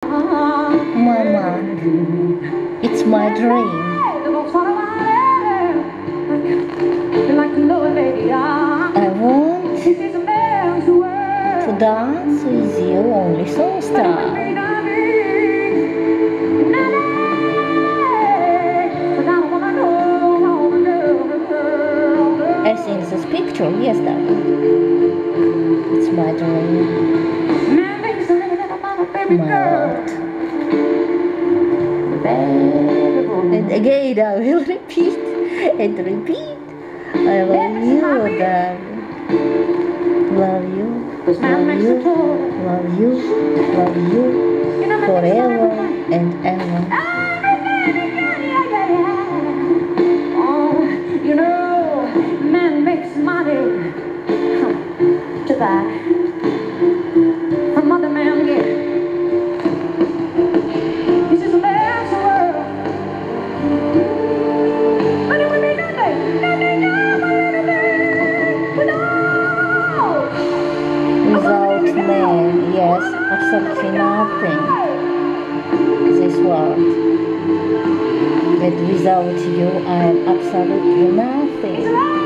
Mama, it's my dream. I want to dance with you, only song star. I see this picture, yes, Daddy. It's my dream. My heart. And again, I will repeat and repeat. I love you, darling. Love you, love you, love you, love you, forever and ever. You know, man makes money to buy from other man get. This is a man's world, but it would be nothing Without man, yes, absolutely nothing. This world. But without you, I am absolutely nothing.